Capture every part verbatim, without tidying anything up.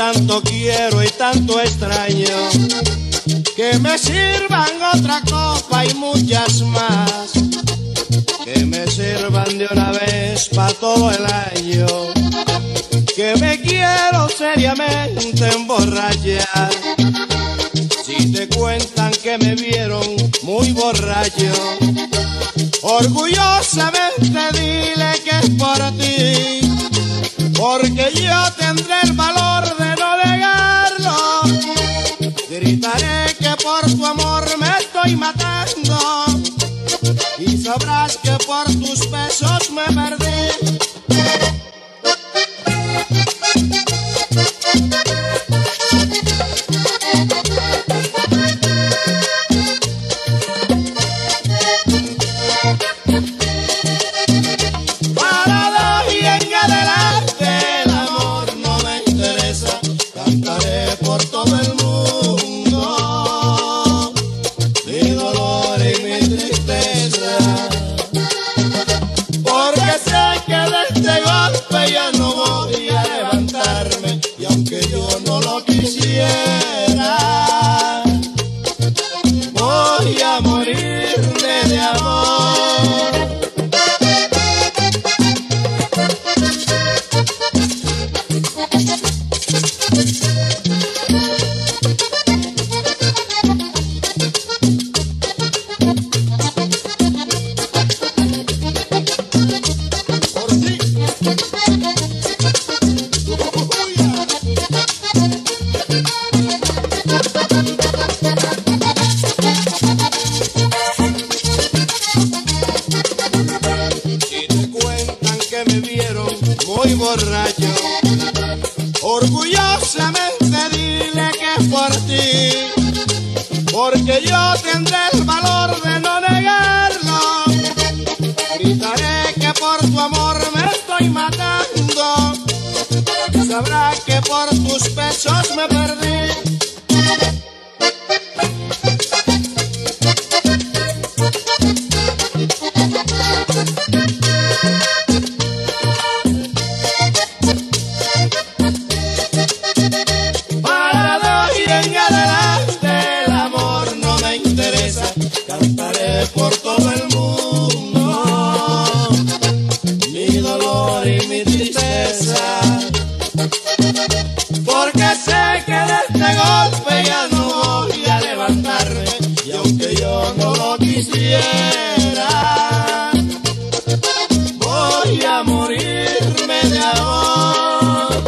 tanto quiero y tanto extraño, que me sirvan otra copa y muchas más, que me sirvan de una vez pa' todo el año, que me quiero seriamente emborrachar. Si te cuentan que me vieron muy borracho, orgullosamente dile que es por ti, porque yo tendré el valor de no negarlo. Gritaré que por tu amor me estoy matando, y sabrás que por tus besos me perdí. Voy a morirme de amor. Muy borracho, orgullosamente dile que es por ti, porque yo tendré el valor de no negarlo. Gritaré que por tu amor me estoy matando, y sabrás que por tus besos me perdí. Cantaré por todo el mundo mi dolor y mi tristeza, porque sé que de este golpe ya no voy a levantarme, y aunque yo no lo quisiera, voy a morirme de amor.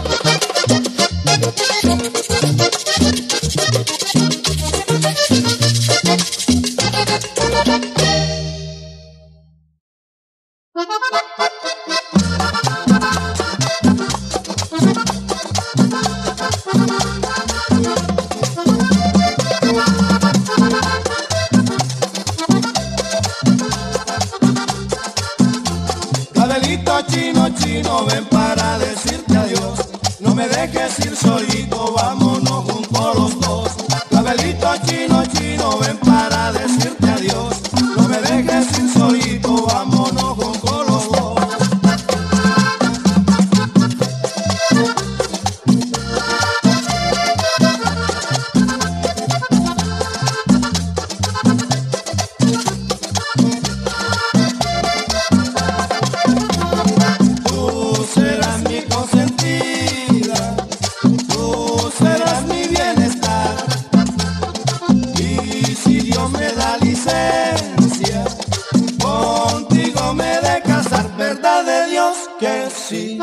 Cabelito chino, chino, ven para decirte adiós. No me dejes ir solito, vámonos juntos los dos. Cabelito chino, chino, ven para decirte adiós. No me dejes ir solito, vámonos juntos los dos. Tú serás mi consentida, tú serás mi bienestar, y si Dios me da licencia, contigo me he de casar, verdad de Dios que sí.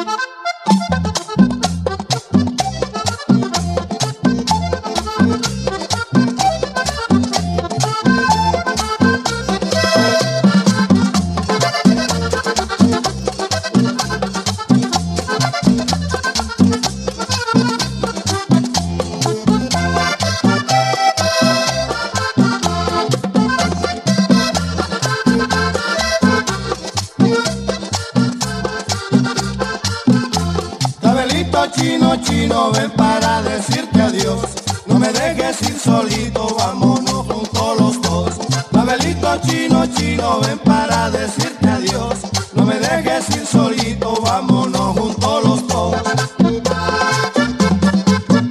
Chino, chino, ven para decirte adiós. No me dejes ir solito, vámonos juntos los dos. Cabelito chino, chino, ven para decirte adiós. No me dejes ir solito, vámonos juntos los dos.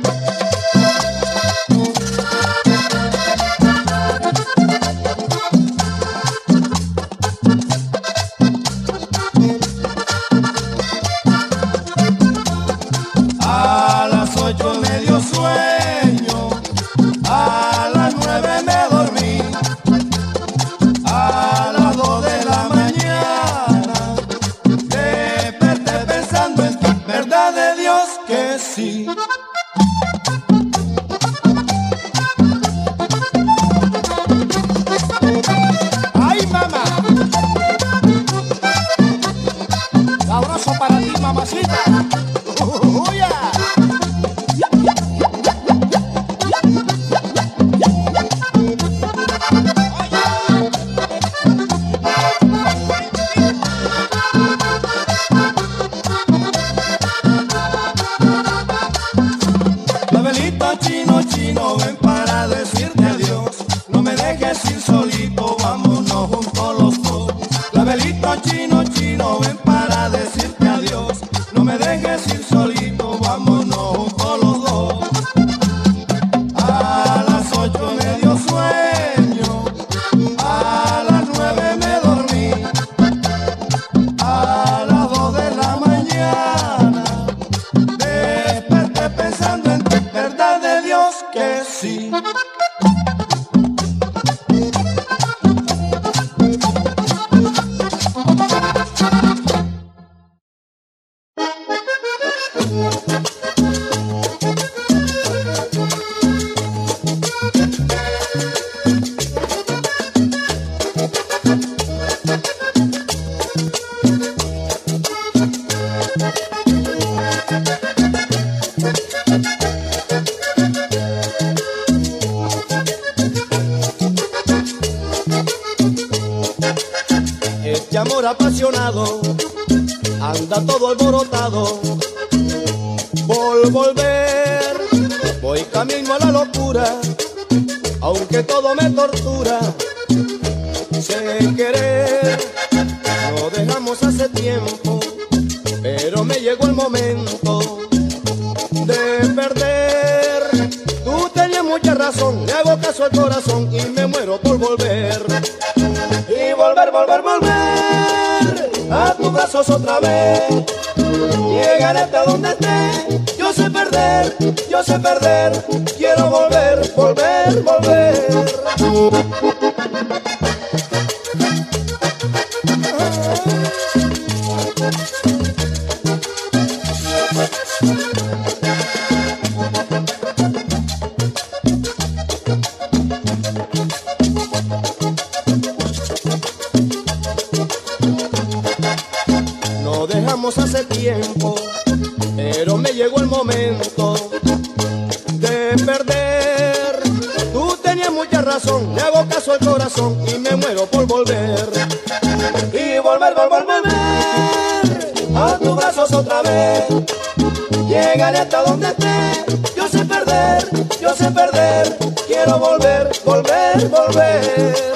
¡Ay, mamá! Sabroso para ti, mamacita. ¡Uh, yeah! Labelito chino, chino, ven para decirte adiós. No me dejes ir solito, vámonos juntos los dos. Labelito chino, chino, ven para decirte adiós. No me dejes ir solito, vámonos juntos los dos. A las ocho me dio sueño, a las nueve me dormí, a las dos de la mañana desperté pensando en ti, verdad de Dios que sí. Este amor apasionado anda todo alborotado. Por volver voy camino a la locura, aunque todo me tortura. Sé querer, lo dejamos hace tiempo, pero me llegó el momento de perder. Tú tenías mucha razón, le hago caso al corazón y me muero por volver. Y volver, volver, volver a tus brazos otra vez. Llegaré hasta donde esté. Yo sé perder, yo sé perder. Quiero volver, volver, volver. Lo dejamos hace tiempo, pero me llegó el momento de perder. Tú tenías mucha razón, le hago caso al corazón y me muero por volver. Y volver, volver, volver a tus brazos otra vez. Llegaré hasta donde esté. Yo sé perder, yo sé perder. Quiero volver, volver, volver.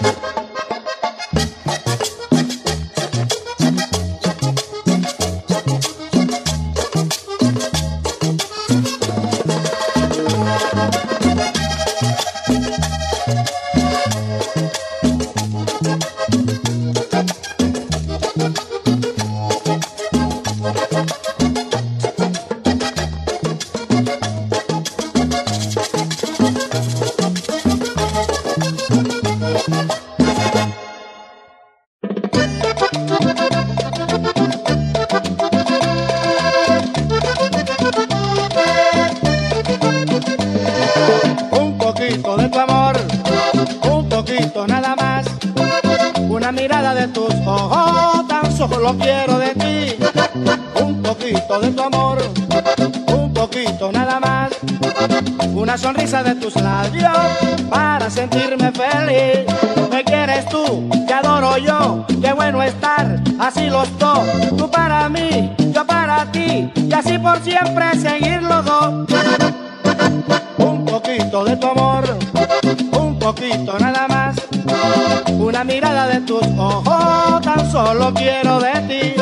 Un poquito de tu amor, un poquito nada más. Una mirada de tus ojos, tan solo quiero de ti. Un poquito de tu amor, un poquito nada más. Una sonrisa de tus labios para sentirme feliz. Me quieres tú, te adoro yo. Qué bueno estar así los dos. Tú para mí, yo para ti. Y así por siempre seguir los dos. Un poquito de tu amor, un poquito nada más. Una mirada de tus ojos, tan solo quiero de ti.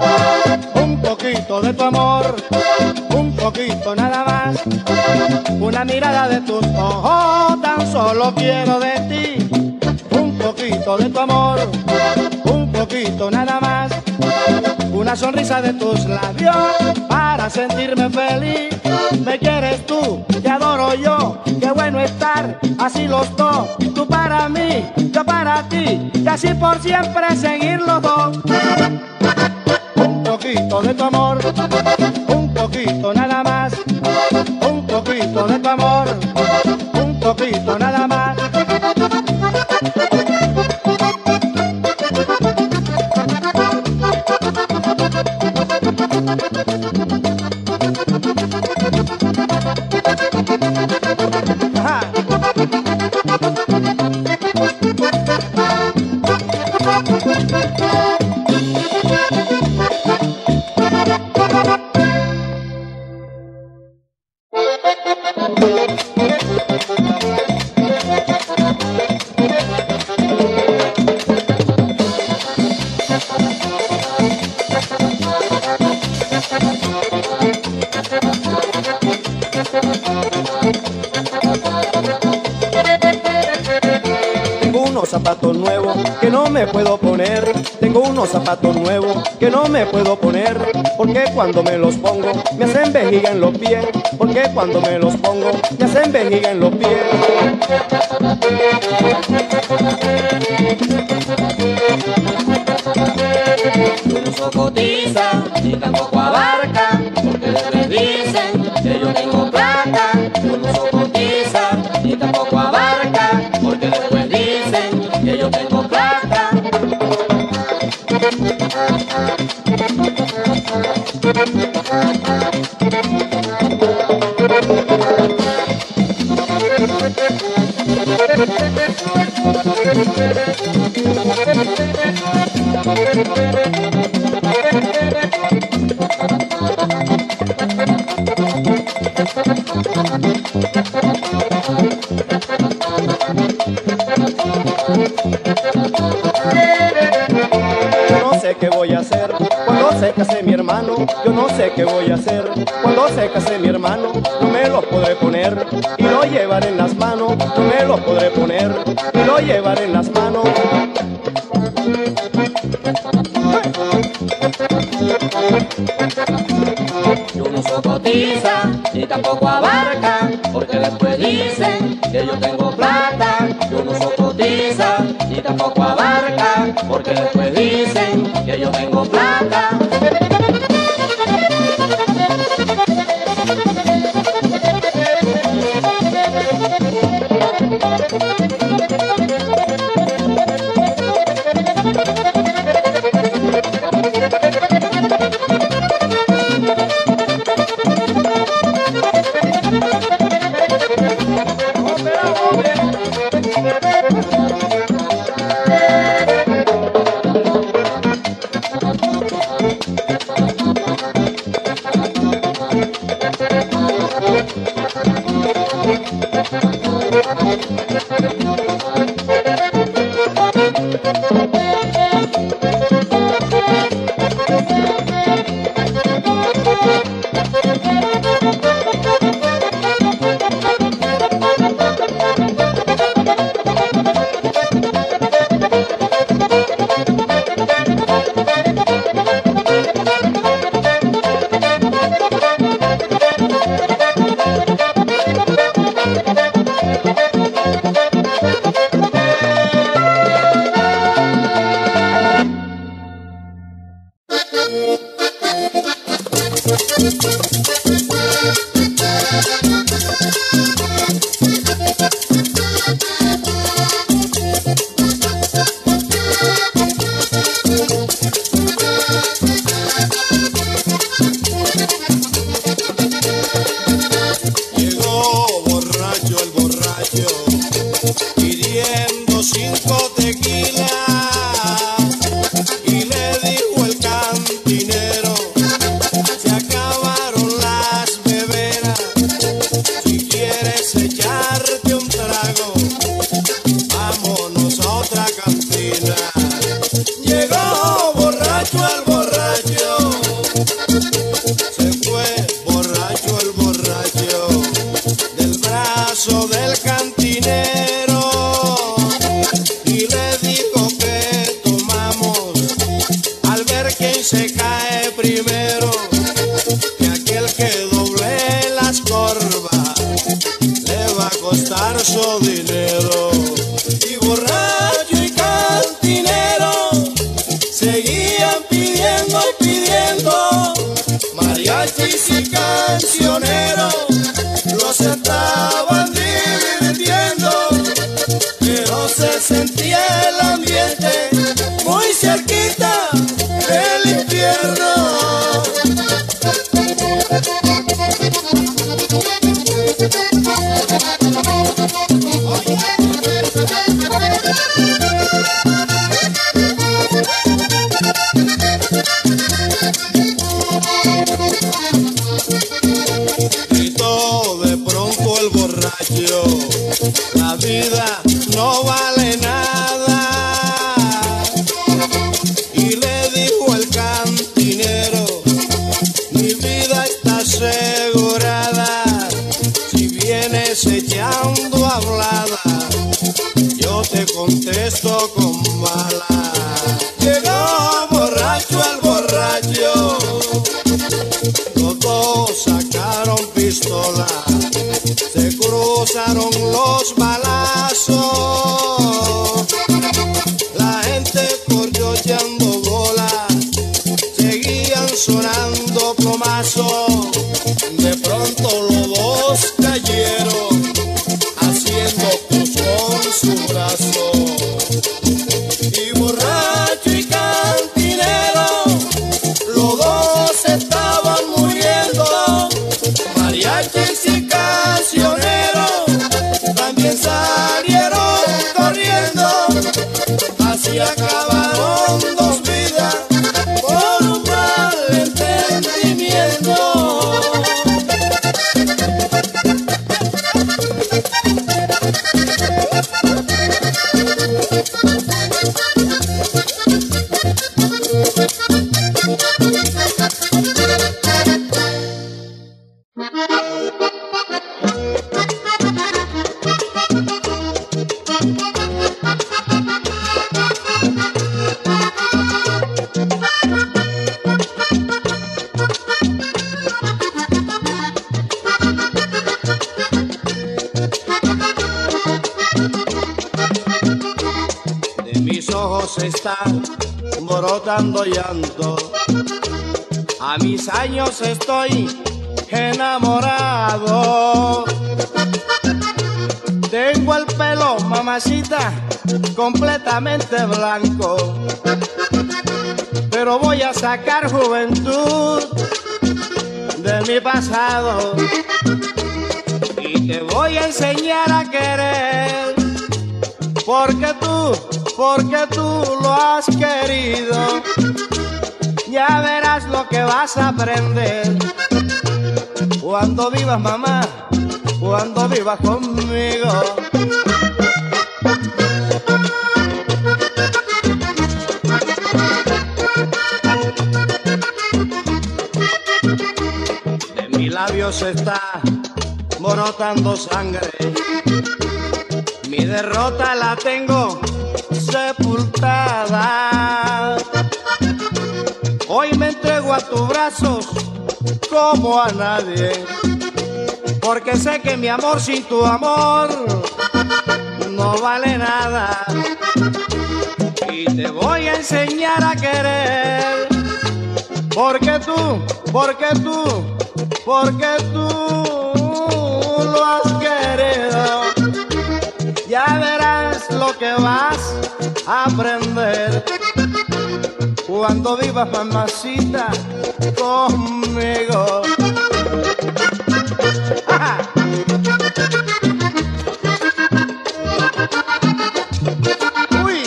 un poquito de tu amor, un poquito nada más, una mirada de tus ojos, tan solo quiero de ti, un poquito de tu amor, un poquito nada más, una sonrisa de tus labios para sentirme feliz. Me quieres tú, te adoro yo, qué bueno estar así los dos, tú para mí, yo para ti, y así por siempre seguir los dos. Un poquito de tu amor, un poquito nada más, un poquito de tu amor, un poquito nada más. Zapatos nuevos que no me puedo poner, tengo unos zapatos nuevos que no me puedo poner, porque cuando me los pongo me hacen vejiga en los pies, porque cuando me los pongo me hacen vejiga en los pies. Yo no soy cotiza, ni tampoco abarca, porque después dicen que yo tengo plata. Yo no soy cotiza, ni tampoco abarca, porque después dicen que yo tengo plata. Yo no sé qué voy a hacer cuando se case mi hermano. Yo no sé qué voy a hacer cuando se case mi hermano. No me los podré poner y lo llevaré en las manos. No me los podré poner y lo llevaré en las manos. Yo no soy cotiza, ni tampoco abarca, porque después dicen que yo tengo plata. Yo no soy cotiza, ni tampoco abarca, porque después dicen que yo tengo plata. cae primero, que aquel que doble las corvas le va a costar su dinero. Y borracho y cantinero seguían pidiendo y pidiendo, mariachis y cancioneros los estaban divirtiendo, pero se sentía el ambiente muy cerquita del infierno. Gritó de pronto el borracho, la vida no vale nada. Y le dijo el cantinero, mi vida está asegurada. Si vienes echando hablada, yo te contesto con bala. Llegó borracho el borracho, los dos sacaron pistola, se cruzaron los balazos. La gente corrió echando bola, seguían sonando plomazos. De pronto los dos cayeron, haciendo cruz con su brazo. Y borracho y cantinero, los dos estaban muriendo. Mariachis y cancioneros también salieron corriendo. Así acabaron dos vidas por un mal entendimiento. De mis ojos está brotando llanto, a mis años estoy enamorado. Tengo el pelo, mamacita, completamente blanco, pero voy a sacar juventud de mi pasado y te voy a enseñar a querer, porque tú, porque tú lo has querido. Ya verás lo que vas a aprender cuando vivas, mamá, cuando vivas conmigo. De mis labios está brotando sangre, mi derrota la tengo sepultada. Hoy me entrego a tus brazos como a nadie, porque sé que mi amor sin tu amor no vale nada. Y te voy a enseñar a querer, porque tú, porque tú, porque tú lo has querido. Ya verás lo que vas a aprender cuando vivas, mamacita, conmigo. ¡Ja! ¡Uy!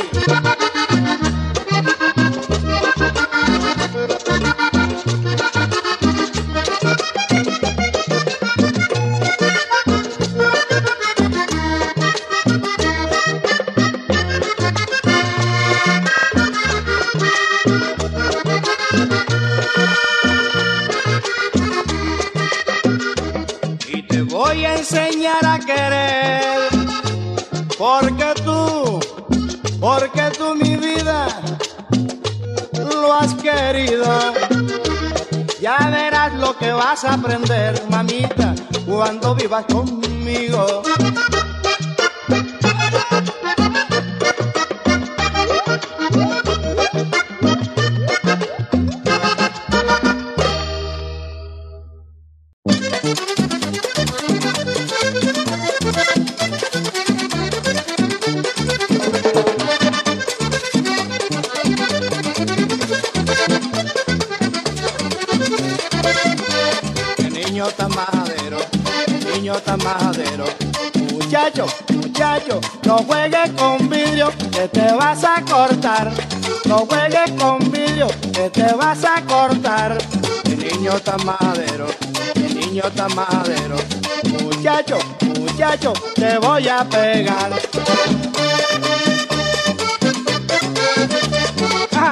Voy a enseñar a querer, porque tú, porque tú mi vida lo has querido. Ya verás lo que vas a aprender, mamita, cuando vivas conmigo. Tan majadero, niño tan majadero. Muchacho, muchacho, no juegues con vidrio que te vas a cortar. No juegues con vidrio que te vas a cortar. Mi niño tan majadero, mi niño tan majadero. Muchacho, muchacho, te voy a pegar. ¡Ah!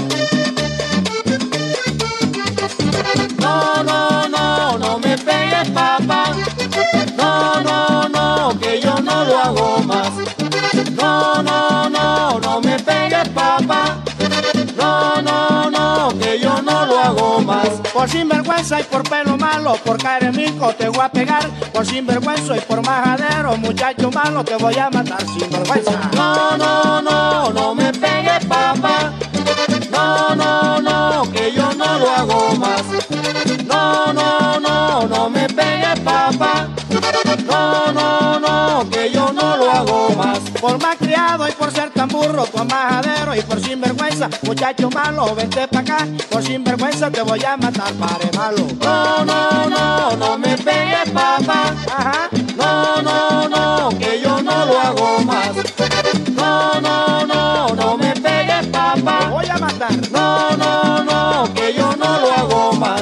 No, no, no, no me pegues, papá. No, no, no, que yo no lo hago más. No, no, no, no me pegues, papá. No, no, no, que yo no lo hago más. Por sinvergüenza y por pelo malo, por caremico te voy a pegar. Por sinvergüenza y por majadero, muchacho malo, te voy a matar sinvergüenza. No, no, no, no me pegues, papá. No, no, no, que yo no lo hago más. No, no, no, no me pegues, papá. No, no, no, que yo no lo hago más. Por más criado y por ser tan burro, por majadero y por sinvergüenza, muchacho malo, vente pa' acá. Por sinvergüenza te voy a matar, pare malo. No, no, no, no me pegues, papá. Ajá. No, no, no, que yo no lo hago más. No, no, no, no me pegues, papá. Te voy a matar. No, no, no, que yo no lo hago más.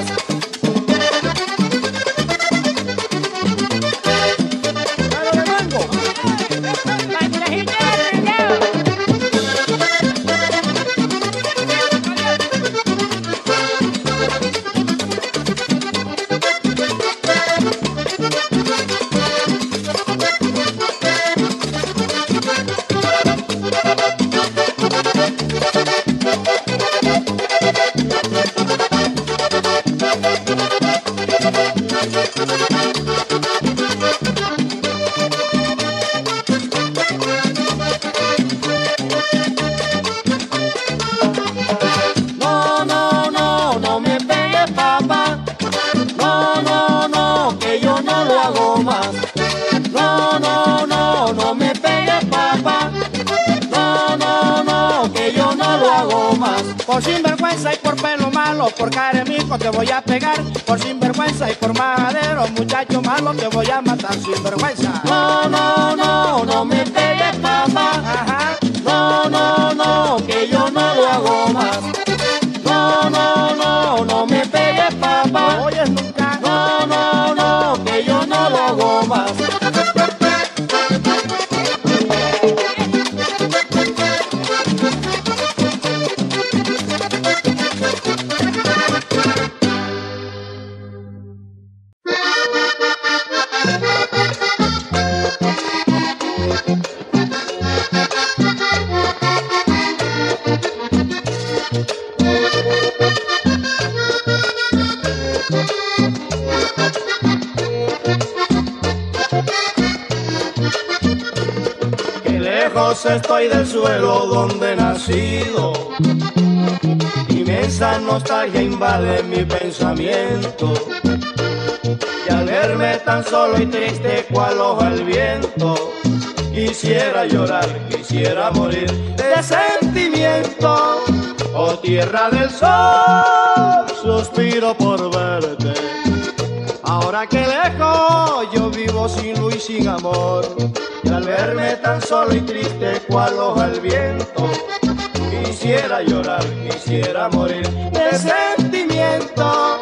Por sinvergüenza y por pelo malo, por caremico te voy a pegar. Por sinvergüenza y por majadero, muchacho malo, te voy a matar sinvergüenza. No, no, no, no me pegues, papá. Ajá. No, no, no, que yo no lo hago más. No, no, no, no me pegues, papá. ¿No oyes nunca? No, no, no, que yo no lo hago más. Estoy del suelo donde he nacido, inmensa nostalgia invade mi pensamiento, y al verme tan solo y triste cual hoja al viento, quisiera llorar, quisiera morir de sentimiento. Oh tierra del sol, suspiro por verte, ahora que lejos yo vivo sin luz y sin amor. Y al verme tan solo y triste cual hoja al viento, quisiera llorar, quisiera morir de sentimiento.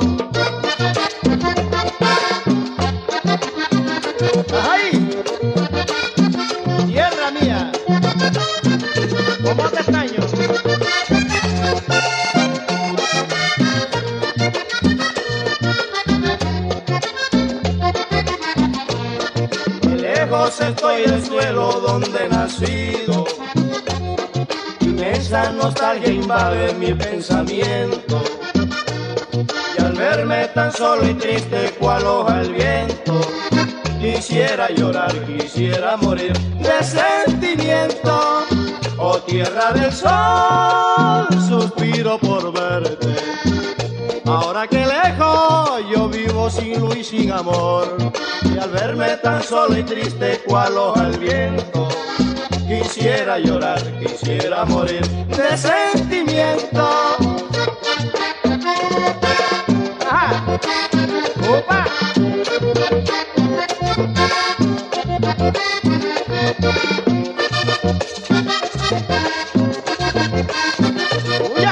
¡Ay! Tierra mía, ¿cómo te extraño? Estoy del suelo donde he nacido, inmensa nostalgia invade mi pensamiento, y al verme tan solo y triste cual hoja el viento, quisiera llorar, quisiera morir de sentimiento. Oh tierra del sol, suspiro por verte. Ahora que lejos yo vivo sin luz y sin amor, y al verme tan solo y triste cual hoja el viento, quisiera llorar, quisiera morir de sentimiento. ¡Ajá! ¡Upa! ¡Uya!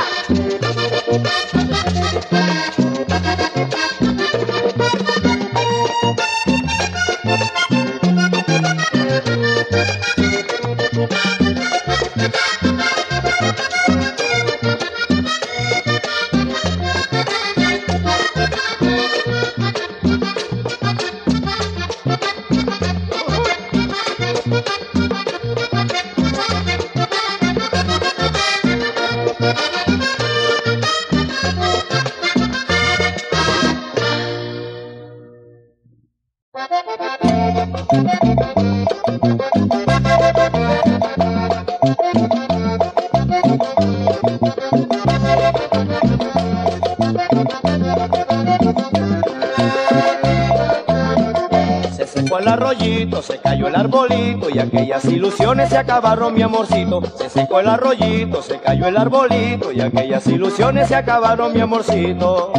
El arroyito, se cayó el arbolito y aquellas ilusiones se acabaron, mi amorcito. Se secó el arroyito, se cayó el arbolito y aquellas ilusiones se acabaron, mi amorcito.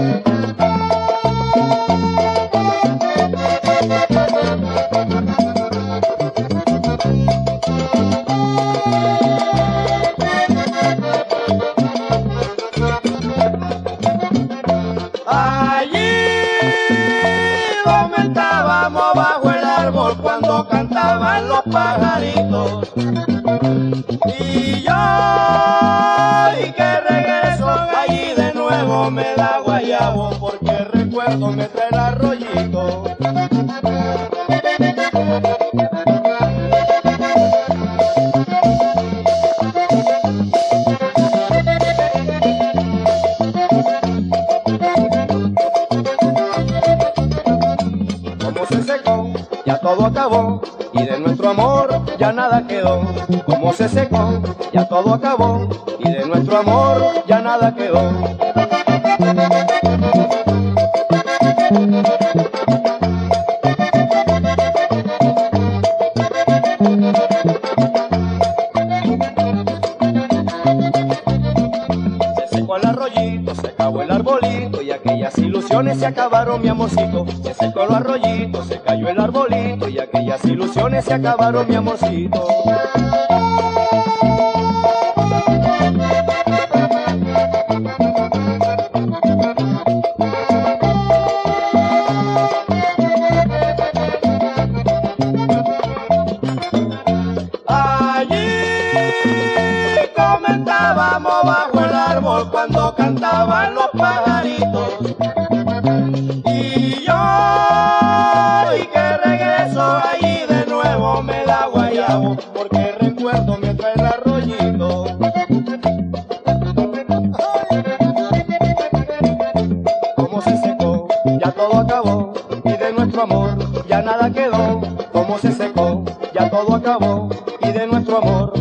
Cuando cantaban los pajaritos y yo, y que regreso allí de nuevo me da guayabo, porque recuerdo me trae el arroyito. Como se secó, ya todo acabó, y de nuestro amor ya nada quedó. Como se secó, ya todo acabó, y de nuestro amor ya nada quedó. Se secó el arroyito, se acabó el arbolito, y aquellas ilusiones se acabaron, mi amorcito. Se secó el arroyito, se cayó el arbolito, y aquellas ilusiones se acabaron, mi amorcito. Allí comentábamos bajo el árbol cuando cantaban los pajaritos y yo, y que regreso allí de nuevo me da guayabo, porque recuerdo me trae el arroyito. Como se secó, ya todo acabó, y de nuestro amor ya nada quedó. Como se secó, ya todo acabó, y de nuestro amor